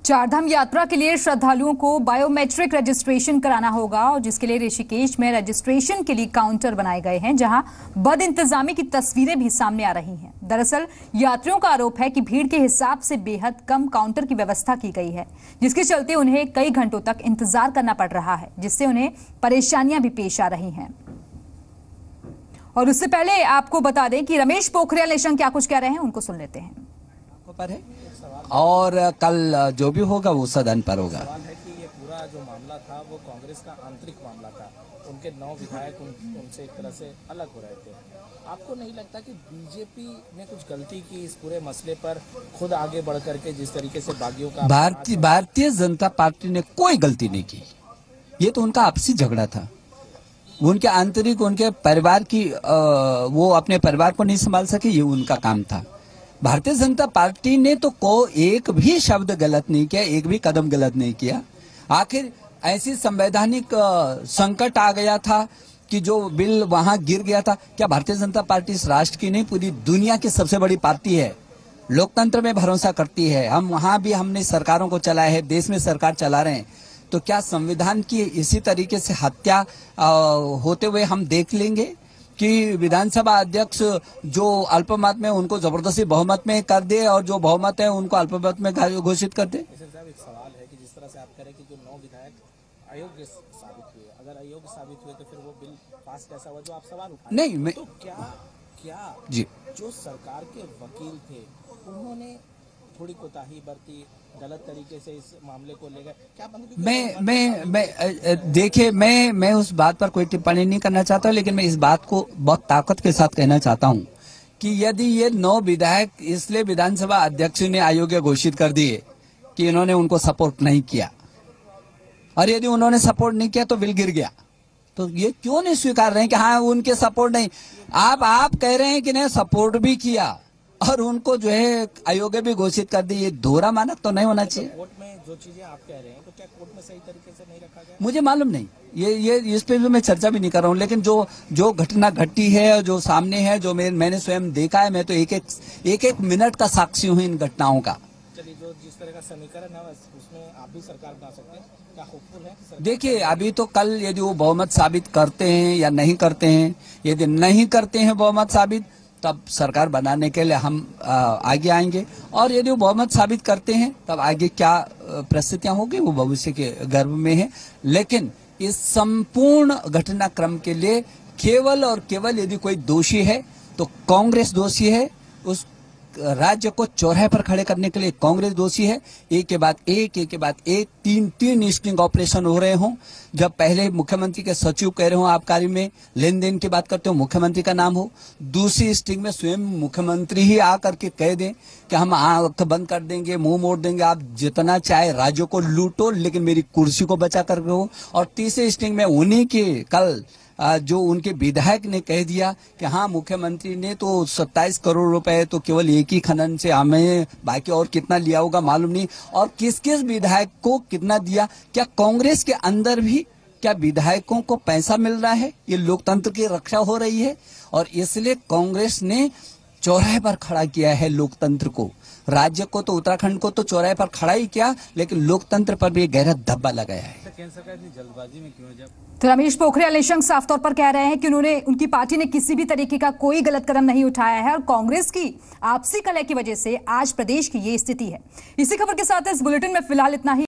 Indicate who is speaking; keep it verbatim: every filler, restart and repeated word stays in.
Speaker 1: चारधाम यात्रा के लिए श्रद्धालुओं को बायोमेट्रिक रजिस्ट्रेशन कराना होगा और जिसके लिए ऋषिकेश में रजिस्ट्रेशन के लिए काउंटर बनाए गए हैं, जहां बद इंतजामी की तस्वीरें भी सामने आ रही हैं। दरअसल यात्रियों का आरोप है कि भीड़ के हिसाब से बेहद कम काउंटर की व्यवस्था की गई है, जिसके चलते उन्हें कई घंटों तक इंतजार करना पड़ रहा है, जिससे उन्हें परेशानियां भी पेश आ रही हैं। और उससे पहले आपको बता दें कि रमेश पोखरियाल निशंक क्या कुछ कह रहे हैं, उनको सुन लेते हैं।
Speaker 2: पर है और कल जो भी होगा वो सदन पर होगा।
Speaker 3: सवाल है कि ये पूरा जो मामला था वो कांग्रेस का आंतरिक मामला था। उनके नौ विधायक उन, उनसे एक तरह से अलग हो रहे थे। आपको नहीं लगता कि बीजेपी ने कुछ गलती की इस पूरे मसले पर, खुद आगे बढ़ करके जिस तरीके से बागियों का
Speaker 2: भारतीय भारतीय जनता पार्टी ने कोई गलती नहीं की। ये तो उनका आपसी झगड़ा था। उनके आंतरिक, उनके परिवार की आ, वो अपने परिवार को नहीं संभाल सके, ये उनका काम था। भारतीय जनता पार्टी ने तो को एक भी शब्द गलत नहीं किया, एक भी कदम गलत नहीं किया। आखिर ऐसी संवैधानिक संकट आ गया था कि जो बिल वहां गिर गया था। क्या भारतीय जनता पार्टी इस राष्ट्र की नहीं, पूरी दुनिया की सबसे बड़ी पार्टी है, लोकतंत्र में भरोसा करती है। हम वहां भी हमने सरकारों को चलाया है, देश में सरकार चला रहे हैं, तो क्या संविधान की इसी तरीके से हत्या आ, होते हुए हम देख लेंगे कि विधानसभा अध्यक्ष जो अल्पमत में उनको जबरदस्ती बहुमत में कर दे और जो बहुमत है उनको अल्पमत में घोषित कर दे?
Speaker 3: साहब, एक सवाल है कि जिस तरह से आप कह रहे हैं कि जो नौ विधायक अयोग्य साबित हुए, अगर अयोग्य साबित हुए तो फिर वो बिल पास कैसा हुआ, जो आप सवाल उठा
Speaker 2: नहीं मैं
Speaker 3: तो क्या क्या
Speaker 2: जी
Speaker 3: जो सरकार के वकील थे उन्होंने थोड़ी कोताही बरती, गलत तरीके से इस मामले को ले गए? क्या
Speaker 2: मैं मैं मैं देखिए, मैं मैं उस बात पर कोई टिप्पणी नहीं करना चाहता, लेकिन मैं इस बात को बहुत ताकत के साथ कहना चाहता हूं कि यदि ये नौ विधायक इसलिए विधानसभा अध्यक्ष ने अयोग्य घोषित कर दिए कि इन्होंने उनको सपोर्ट नहीं किया, और यदि उन्होंने सपोर्ट नहीं किया तो बिल गिर गया, तो ये क्यों नहीं स्वीकार रहे हैं कि हाँ उनके सपोर्ट नहीं? आप आप कह रहे हैं कि नहीं सपोर्ट भी किया और उनको जो है अयोग्य भी घोषित कर दी। ये दोहरा मानक तो नहीं होना चाहिए।
Speaker 3: कोर्ट में जो चीजें आप कह रहे हैं तो क्या कोर्ट में सही तरीके से नहीं रखा गया?
Speaker 2: मुझे मालूम नहीं, ये ये इस पे भी मैं चर्चा भी नहीं कर रहा हूँ, लेकिन जो जो घटना घटी है, जो सामने है, जो मैं, मैंने स्वयं देखा है, मैं तो एक एक एक एक मिनट का साक्षी हूँ इन घटनाओं का।
Speaker 3: चलिए, जो जिस तरह का समीकरण है उसमें आप भी सरकार बना सकते हैं, क्या होपफुल है?
Speaker 2: देखिए, अभी तो कल यदि वो बहुमत साबित करते हैं या नहीं करते हैं, यदि नहीं करते हैं बहुमत साबित, तब सरकार बनाने के लिए हम आ, आगे आएंगे, और यदि वो बहुमत साबित करते हैं तब आगे क्या परिस्थितियां होगी वो भविष्य के गर्भ में है। लेकिन इस संपूर्ण घटनाक्रम के लिए केवल और केवल यदि कोई दोषी है तो कांग्रेस दोषी है। उस राज्य को चौराहे पर खड़े करने के लिए कांग्रेस दोषी है। एक के बाद एक एक के बाद एक तीन तीन स्टिंग ऑपरेशन हो रहे हों। जब पहले मुख्यमंत्री के सचिव कह रहे हो आबकारी में लेन देन की बात करते हो, मुख्यमंत्री का नाम हो, दूसरी स्टिंग में स्वयं मुख्यमंत्री ही आकर के कह दें कि हम आंख बंद कर देंगे, मुंह मोड़ देंगे, आप जितना चाहे राज्यों को लूटो लेकिन मेरी कुर्सी को बचा कर रहो। और तीसरी स्टिंग में उन्हीं के कल जो उनके विधायक ने कह दिया कि हाँ मुख्यमंत्री ने तो सत्ताईस करोड़ रुपए तो केवल एक ही खनन से हमें, बाकी और कितना लिया होगा मालूम नहीं, और किस किस विधायक को कितना दिया। क्या कांग्रेस के अंदर भी क्या विधायकों को पैसा मिल रहा है? ये लोकतंत्र की रक्षा हो रही है, और इसलिए कांग्रेस ने चौराहे पर खड़ा किया है लोकतंत्र को। राज्य को तो, उत्तराखंड को तो चौराहे पर खड़ा ही किया, लेकिन लोकतंत्र पर भी गहरा धब्बा लगाया है।
Speaker 3: केंद्र सरकार इतनी जल्दबाजी में क्यों? जब
Speaker 1: तो रमेश पोखरियाल निशंक साफ तौर पर कह रहे हैं कि उन्होंने, उनकी पार्टी ने किसी भी तरीके का कोई गलत कदम नहीं उठाया है, और कांग्रेस की आपसी कलह की वजह से आज प्रदेश की ये स्थिति है। इसी खबर के साथ इस बुलेटिन में फिलहाल इतना ही।